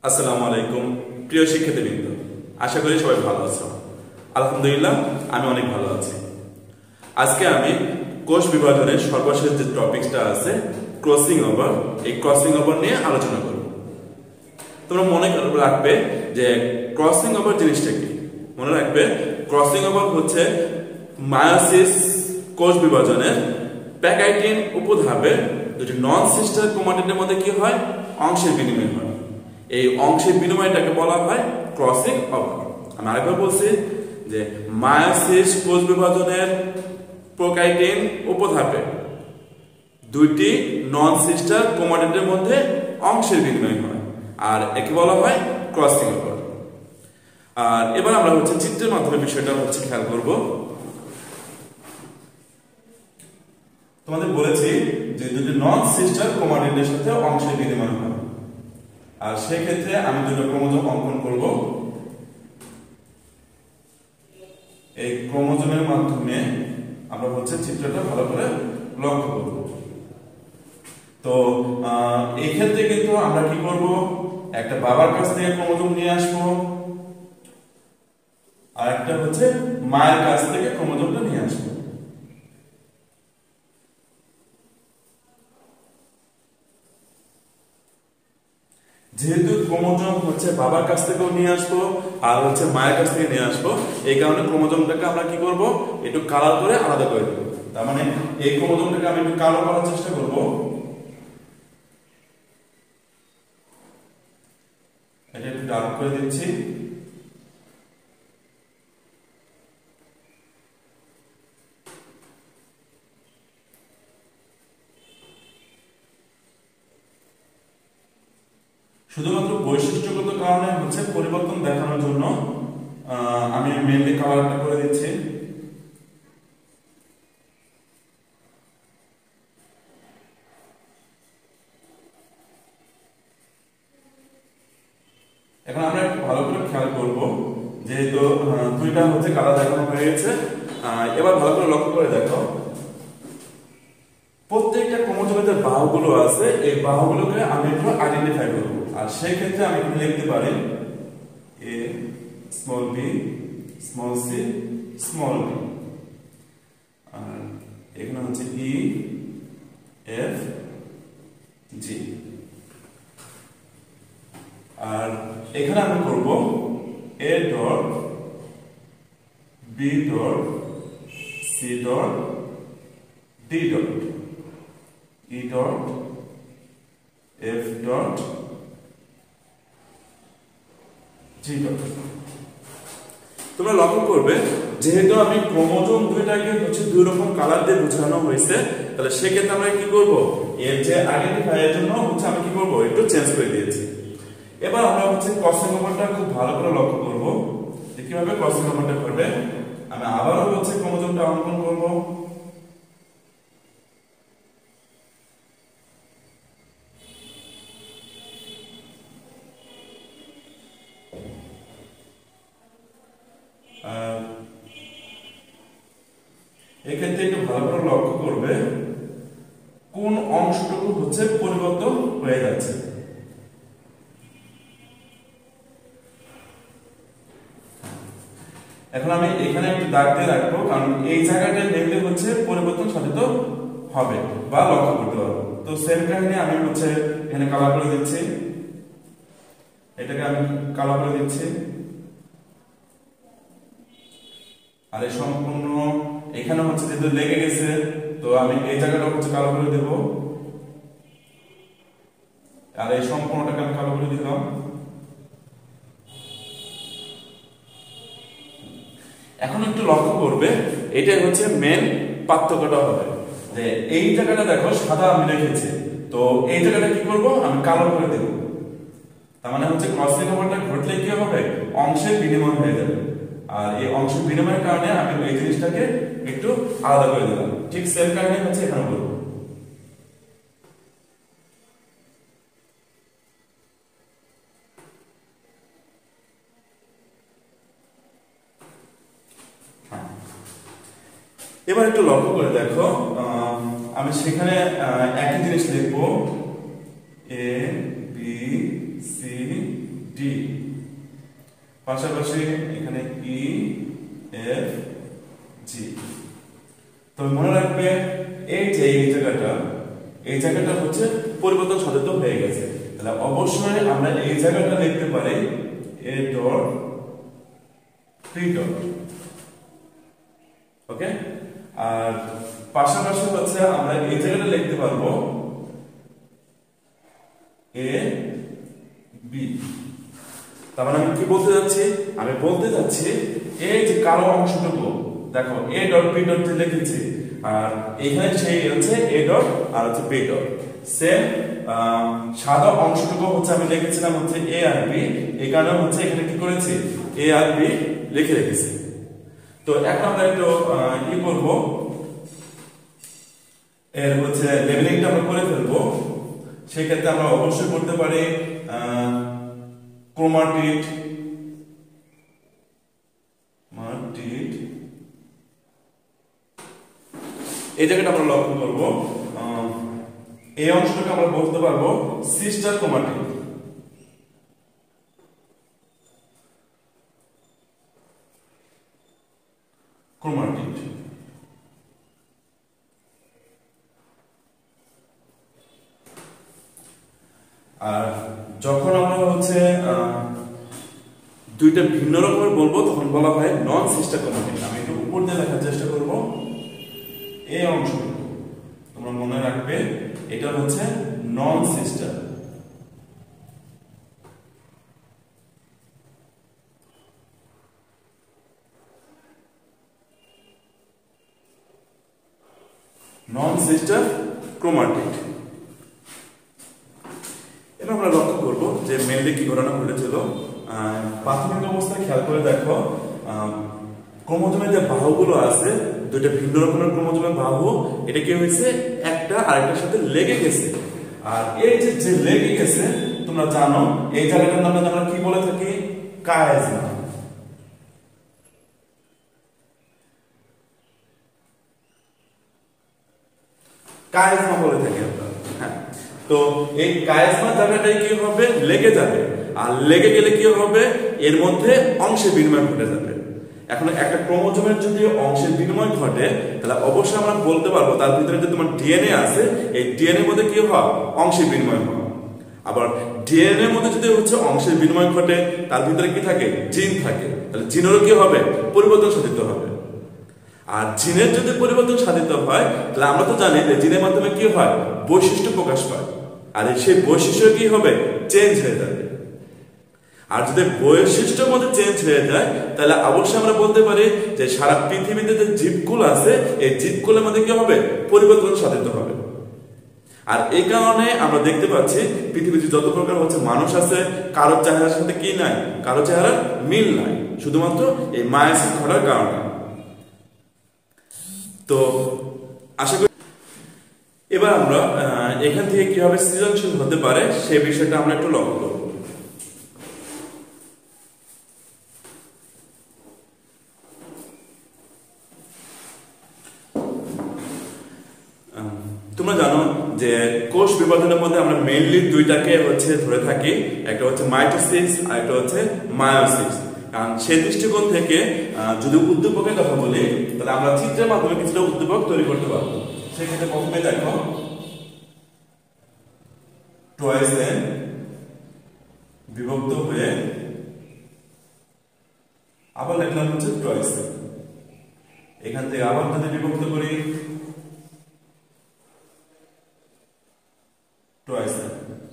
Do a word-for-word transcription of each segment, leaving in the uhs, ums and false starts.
আসসালামু আলাইকুম প্রিয় শিক্ষার্থীবৃন্দ, আশা করি সবাই ভালো আছো। আলহামদুলিল্লাহ আমি অনেক ভালো আছি। আজকে আমি কোষ বিভাজনের সর্বশেষ যে টপিকটা আছে ক্রসিং ওভার, এই ক্রসিং ওভার নিয়ে আলোচনা করব। তোমরা মনে রাখবে যে ক্রসিং ওভার জিনিসটা কি। মনে রাখবে ক্রসিং ওভার হচ্ছে মায়োসিস কোষ বিভাজনের প্যাকাইটিন উপধাপে দুটি নন সিস্টার ক্রোমাটিনের মধ্যে কি হয়, অংশের বিনিময় হয়। এই অংশের বিনিময়টাকে বলা হয় ক্রসিং ওভার। আমি আরেকবার বলছি যে মায়োসিস কোষ বিভাজনের প্যাকাইটিন উপধাপে দুইটি নন সিস্টার ক্রোমাটিনের মধ্যে অংশের বিনিময় হয়, আর একে বলা হয় ক্রসিং ওভার। আর এবার আমরা হচ্ছে চিত্রের মাধ্যমে বিষয়টা হচ্ছে খেয়াল করব। তোমাদের বলেছি যে দুটি নন সিস্টার ক্রোমাটিনের সাথে অংশের বিনিময় হয়, আর সেই ক্ষেত্রে আমি দুটো ক্রোমোজোম অঙ্কন করব। এই ক্রোমোজোমের মাধ্যমে আমরা হচ্ছে চিত্রটা ভালো করে লক্ষ্য করব। তো এই ক্ষেত্রে কিন্তু আমরা কি করব, একটা বাবার কাছ থেকে ক্রোমোজোম নিয়ে আসবো, আর একটা হচ্ছে মায়ের কাছ থেকে ক্রোমোজোমটা নিয়ে আসবো। যেহেতু ক্রোমোজোম হচ্ছে বাবার কাছ থেকেও নিয়ে আসবো আর হচ্ছে মায়ের কাছ থেকে নিয়ে আসবো, এই কারণে ক্রোমোজোমটাকে আমরা কি করব, একটু কালার করে আলাদা করে দেবো। তার মানে এই ক্রোমোজোমটাকে আমি একটু কালো করার চেষ্টা করব। এটা একটু ডার্ক করে দিচ্ছি। শুধুমাত্র বৈশিষ্ট্যগত কারণে হচ্ছে পরিবর্তন দেখানোর জন্য আমি মেনলি কালারটা করে দিচ্ছি। এখন আমরা একটু ভালো করে খেয়াল করব, যেহেতু দুইটা হচ্ছে কালার দেখানো হয়ে গেছে। এবার ভালো করে লক্ষ্য করে দেখো, প্রত্যেকটা ক্রোমোজোমের যে বাহুগুলো আছে এই বাহুগুলোকে আমি একটু আইডেন্টিফাই করব। আর সেই ক্ষেত্রে আমি এখানে লিখতে পারি A small B small C small B, আর এখানে হচ্ছে ই এফ জি, আর এখানে আমি করব A dot B dot C dot D dot E dot F dot G dot. তোমরা লক্ষ্য করবে যেহেতু আমি ক্রোমোজোম দুইটাকে হচ্ছে দুই রকম কালার দিয়ে বোঝানো হয়েছে, তাহলে সেক্ষেত্রে আমরা কি করব, এর যে আইডেন্টিফাই এর জন্য হচ্ছে আমি কি করব, একটু চেঞ্জ করে দিয়েছি। এবার আমরা হচ্ছে ক্রসিং ওভারটা খুব ভালো করে লক্ষ্য করব যে কিভাবে ক্রসিং ওভারটা ঘটবে। আমি আবারও হচ্ছে ক্রোমোজোমটা অঙ্কন করব। এক্ষেত্রে একটু ভালো করে লক্ষ্য করবে কোন অংশটুকু হচ্ছে পরিবর্তন হয়ে যাচ্ছে। এখন আমি এখানে একটু দাগ দিয়ে রাখবো, কারণ এই জায়গাটা দেখলে হচ্ছে পরিবর্তন সাধিত হবে বা লক্ষ্য করতে পারবো। তো সেম কাহিনী আমি হচ্ছে এখানে কালার করে দিচ্ছি, এটাকে আমি কালার করে দিচ্ছি। আর এই সম্পূর্ণ এখানে হচ্ছে যেহেতু লেগে গেছে, তো আমি এই জায়গাটা হচ্ছে কালো করে দেব, আর এই সম্পূর্ণটাকে আমি কালো করে দিলাম। এখন একটু লক্ষ্য করবে, এটাই হচ্ছে মেন পার্থক্যটা হবে যে এই জায়গাটা দেখো সাদা আমি রেখেছি, তো এই জায়গাটা কি করব, আমি কালো করে দেব। তার মানে হচ্ছে ক্রসিং ওভারটা ঘটলে কি হবে, অংশের বিনিময় হয়ে যাবে। আর এই অংশের বিনিময়ের কারণে আমি এই জিনিসটাকে একটু আলাদা করে দিলাম। ঠিক সেম কারণে হচ্ছে এখানে করব। এবার একটু লক্ষ্য করে দেখো, আমি সেখানে একই জিনিস লিখবো, এ বি সি পাশাপাশি এখানে ই এফ জি। তো মনে রাখবে এই যে এই জায়গাটা এই জায়গাটা হচ্ছে পরিবর্তন সাধিত হয়ে গেছে, তাহলে অবশ্যই আমরা এই জায়গাটা লিখতে পারি A dot P dot. Okay, আর পাশাপাশি হচ্ছে আমরা এই জায়গাটা লিখতে পারবো এ বি। তার মানে আমি কি বলতে যাচ্ছি, আমি বলতে যাচ্ছি এই যে কালো অংশটুকু দেখো এ ডট বি ডট লিখেছি, আর এখানে সেই হচ্ছে এ ডট আর হচ্ছে বি ডট। সেম সাদা অংশটুকু হচ্ছে আমি লিখেছিলাম হচ্ছে এ আর বি, এই কারণে হচ্ছে এখানে কি করেছি এ আর বি লিখে রেখেছি। তো এখন আমরা একটু কি করব, এর হচ্ছে লেবেলিংটা আমরা করে ফেলবো। সেই ক্ষেত্রে আমরা অবশ্যই করতে পারি ক্রোমাটিড মাটিড। এই জায়গাটা আমরা লক্ষ্য করব, এই অংশটাকে আমরা বলতে পারবো সিস্টার ক্রোমাটিড। ক্রোমাটিড আর যখন আমরা হচ্ছে দুইটা ভিন্ন রকমের বলবো তখন বলা হয় নন সিস্টার ক্রোমাটিড। আমি একটু উপর দিয়ে লেখার চেষ্টা করব। এই অংশটুকু তোমরা মনে রাখবে এটা হচ্ছে non sister. Non sister chromatid. এবার আমরা লক্ষ্য করব যে মেনলি কি ঘটনা ঘটেছিল। প্রাথমিক অবস্থায় খেয়াল করে দেখো ক্রোমোজোমের যে বাহুগুলো আছে দুইটা ভিন্ন রকমের ক্রোমোজোমের বাহু, এটা কি হয়েছে একটা আরেকটার সাথে লেগে গেছে। আর এই যে যে লেগে গেছে তোমরা জানো এই জায়গাটার নাম আমরা কি বলে থাকি কায়েজমা। কায়েজমা বলে থাকি আমরা। হ্যাঁ, তো এই কায়েজমা জায়গাটাই কি হবে লেগে যাবে, আর লেগে গেলে কি হবে এর মধ্যে অংশে বিনিময় ঘটে যাবে। এখন একটা ক্রোমোজোমের যদি অংশের বিনিময় ঘটে তাহলে অবশ্যই আমরা বলতে পারবো তার ভিতরে যে তোমার ডিএনএ আছে এই ডিএনএ মধ্যে কি হয় অংশের বিনিময় হয়। আবার ডিএনএ মধ্যে যদি হচ্ছে অংশের বিনিময় ঘটে তার ভিতরে কি থাকে জিন থাকে, তাহলে জিনেরও কি হবে পরিবর্তন সাধিত হবে। আর জিনের যদি পরিবর্তন সাধিত হয় তাহলে আমরা তো জানি যে জিনের মাধ্যমে কি হয় বৈশিষ্ট্য প্রকাশ পায়, আর সেই বৈশিষ্ট্য কি হবে চেঞ্জ হয়ে যাবে। আর যদি বৈশিষ্ট্যের মধ্যে চেঞ্জ হয়ে যায় তাহলে অবশ্যই আমরা বলতে পারি যে সারা পৃথিবীতে যে জীবকুল আছে এই জীবকুলের মধ্যে কি হবে পরিবর্তন সাধিত হবে। আর এই কারণে আমরা দেখতে পাচ্ছি পৃথিবীতে যত প্রকার হচ্ছে মানুষ আছে কারোর চেহারার সাথে কি নাই, কারো চেহারা মিল নাই, শুধুমাত্র এই মায়োসিস ঘটার কারণে। তো আশা করি এবার আমরা এখান থেকে কিভাবে সৃজনশীল হতে পারে সেই বিষয়টা আমরা একটু লক্ষ্য করব। তোমরা জানো যে কোষ বিভাজনের মধ্যে আমরা মেইনলি দুইটাকে হচ্ছে ধরে থাকি, একটা হচ্ছে মাইটোসিস আর একটা হচ্ছে মায়োসিস। কারণ সেই দৃষ্টিকোণ থেকে যদি উদ্দীপকের কথা বলি তাহলে আমরা চিত্রের মাধ্যমে কিছুটা উদ্দীপক তৈরি করতে পারবো। সেক্ষেত্রে প্রথমে দেখো টয়েস এন বিভক্ত হয়ে আবার লিখলাম হচ্ছে টয়েস এন, এখান থেকে আবার যদি বিভক্ত করি টয়েস এন,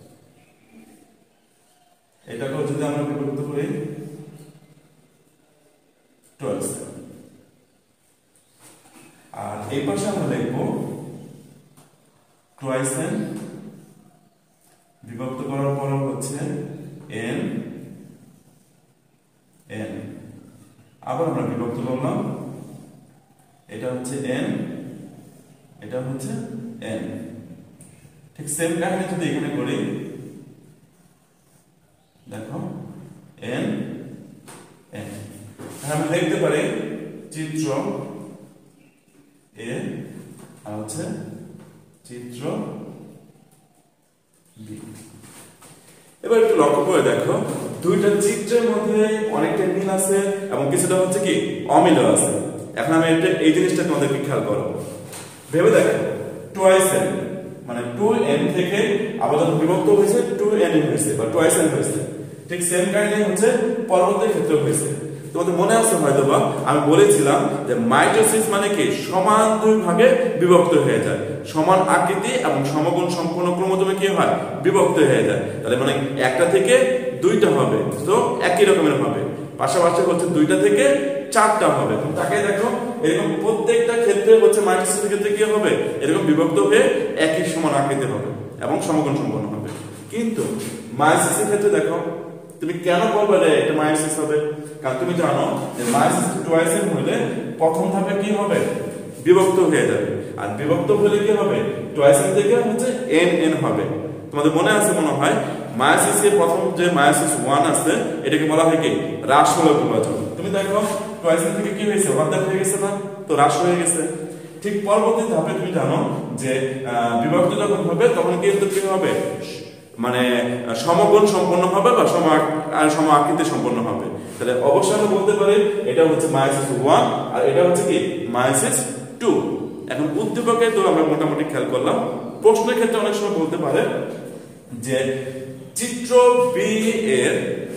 এটাকেও যদি আমরা বিভক্ত করি টয়েস এন, আর এই পাশে আমরা লিখবো টয়েস এন বিভক্ত করার পর হচ্ছে এন এন, আবার আমরা বিভক্ত করলাম, এটা হচ্ছে এন এটা হচ্ছে এন। ঠিক সেম কাহিনী যদি এখানে করি দেখো এন এন, আমি লিখতে পারি চিত্র এ আর হচ্ছে চিত্র বি। এবার একটু লক্ষ্য করে দেখো দুইটা চিত্রের মধ্যে অনেকটা মিল আছে এবং কিছুটা হচ্ছে কি অমিল আছে। এখন আমি এটা এই জিনিসটা তোমাদেরকে খেয়াল করো, ভেবে দেখো টুয়াইস এন মানে টু এন থেকে আবার যখন বিভক্ত হয়েছে টু এন হয়েছে বা টুয়াইস এন হয়েছে, ঠিক সেম কাহিনী হচ্ছে পরবর্তী ক্ষেত্রে হয়েছে। তোমাদের মনে আছে হয়তোবা আমি বলেছিলাম যে মাইটোসিস মানে কি সমান দুই ভাগে বিভক্ত হয়ে যায়, সমান আকৃতি এবং সমগুণ সম্পূর্ণ ক্রোমোজোমে কি হয় বিভক্ত হয়ে যায়। তাহলে মানে একটা থেকে দুইটা হবে, তো একই রকমের হবে, পাশাপাশি হচ্ছে দুইটা থেকে চারটা হবে। তাকে দেখো এরকম প্রত্যেকটা ক্ষেত্রে হচ্ছে মাইটোসিসের ক্ষেত্রে কি হবে এরকম বিভক্ত হয়ে একই সমান আকৃতি হবে এবং সমগুণ সম্পন্ন হবে। কিন্তু মায়োসিসের ক্ষেত্রে দেখো তুমি কেন বলবে রে এটা মায়োসিস হবে, কারণ তুমি জানো যে মায়োসিস টুয়াইস এন হলে প্রথম ধাপে কি হবে বিভক্ত হয়ে যাবে, আর বিভক্ত হলে কি হবে টুয়াইস এন থেকে হচ্ছে এন এন হবে। তোমাদের মনে আছে মনে হয় মায়োসিসের প্রথম যে মায়োসিস ওয়ান আছে এটাকে বলা হয় কি হ্রাসমূলক বিভাজন। তুমি দেখো টুয়াইস এন থেকে কি হয়েছে অর্ধেক হয়ে গেছে না, তো হ্রাস হয়ে গেছে। ঠিক পরবর্তী ধাপে তুমি জানো যে বিভক্ত যখন হবে তখন কিন্তু কি হবে মানে সমগুণ সম্পন্ন হবে বা সম সম আকৃতি সম্পন্ন হবে। তাহলে অবশ্যই আমরা বলতে পারি এটা হচ্ছে মায়োসিস ওয়ান আর এটা হচ্ছে কি মায়োসিস টু। এখন উদ্দীপকে তো আমরা মোটামুটি খেয়াল করলাম, প্রশ্নের ক্ষেত্রে অনেক সময় বলতে পারে যে চিত্র বি এর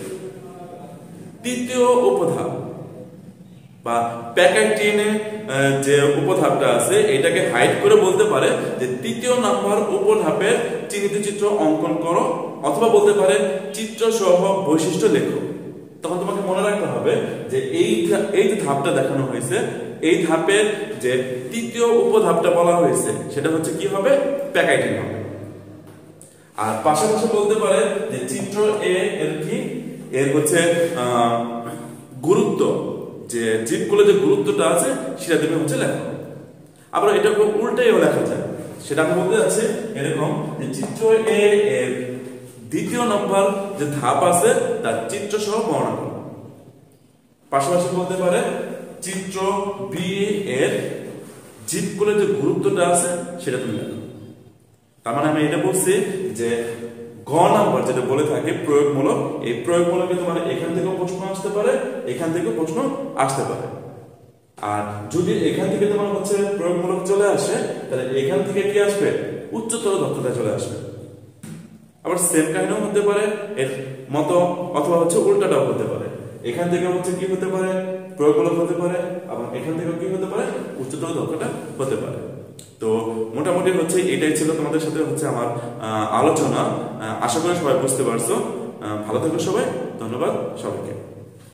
তৃতীয় উপধাপ বা প্যাকেটিনে যে উপধাপটা আছে এটাকে হাইড করে বলতে পারে যে তৃতীয় নাম্বার উপধাপের চিহ্নিত চিত্র অঙ্কন করো, অথবা বলতে পারে চিত্র সহ বৈশিষ্ট্য লেখো। তখন তোমাকে মনে রাখতে হবে যে এই এই যে ধাপটা দেখানো হয়েছে এই ধাপের যে তৃতীয় উপধাপটা বলা হয়েছে সেটা হচ্ছে কি হবে প্যাকেটিন হবে। আর পাশাপাশি বলতে পারে যে চিত্র এ এর কি এর হচ্ছে গুরুত্ব, যে জীবগুলো যে গুরুত্বটা আছে সেটা তুমি হচ্ছে লেখো। আবার এটা উল্টেও লেখা যায়, সেটা আমি বলতে যাচ্ছি এরকম যে চিত্র এ এর দ্বিতীয় নম্বর যে ধাপ আছে তার চিত্র সহ বর্ণনা করো। পাশাপাশি বলতে পারে চিত্র বি এর জীবগুলোর যে গুরুত্বটা আছে সেটা তুমি লেখো। তার মানে আমি এটা বলছি যে গ নাম্বার যেটা বলে থাকে প্রয়োগমূলক, এই প্রয়োগমূলকে তোমার এখান থেকেও প্রশ্ন আসতে পারে এখান থেকেও প্রশ্ন আসতে পারে। আর যদি এখান থেকে তোমার হচ্ছে প্রয়োগমূলক চলে আসে তাহলে এখান থেকে কি আসবে উচ্চতর দক্ষতা চলে আসবে। আবার সেম কাহিনীও হতে পারে এর মতো, অথবা হচ্ছে উল্টাটাও হতে পারে, এখান থেকে হচ্ছে কি হতে পারে প্রয়োগমূলক হতে পারে এবং এখান থেকে কি হতে পারে উচ্চতর দক্ষতা হতে পারে। তো মোটামুটি হচ্ছে এটাই ছিল তোমাদের সাথে হচ্ছে আমার আলোচনা। আশা করি সবাই বুঝতে পারছো। ভালো থাকো সবাই, ধন্যবাদ সবাইকে।